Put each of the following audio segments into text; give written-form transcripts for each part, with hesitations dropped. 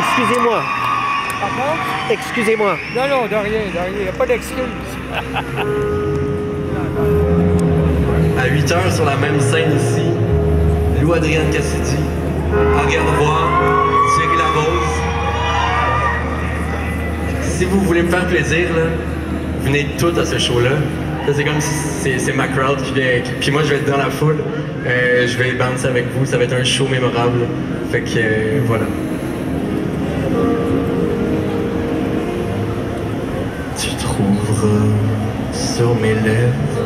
Excusez-moi. Pardon? Excusez-moi. Non, non, de rien, il n'y a pas d'excuse. À 8 heures sur la même scène ici, Lou-Adrienne Cassidy, Ariane Roy, Thierry Larose. Si vous voulez me faire plaisir, là, venez toutes à ce show-là. C'est comme si c'est ma crowd qui vient, puis moi je vais être dans la foule. Je vais bouncer avec vous, ça va être un show mémorable. Fait que voilà. Tu trouveras sur mes lèvres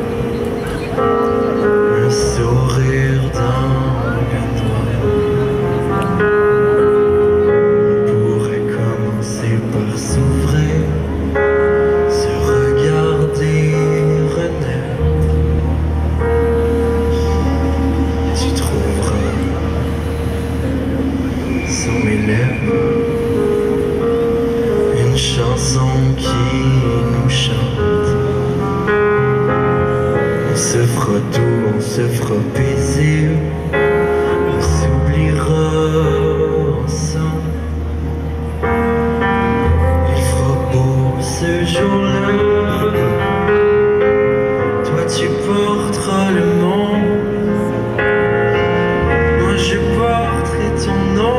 un sourire dans le noir. On pourrait commencer par s'ouvrir, se regarder renaître. Tu trouveras sur mes lèvres une chanson qui nous chante. On se fera doux, on se fera baiser, on s'oubliera ensemble. Il fera beau ce jour-là, toi tu porteras le monde, moi je porterai ton nom.